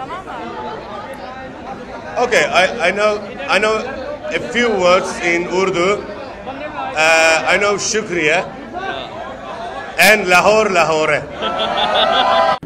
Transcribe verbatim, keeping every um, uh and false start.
Okay, I, I know I know a few words in Urdu. Uh, I know shukriya and Lahore Lahore.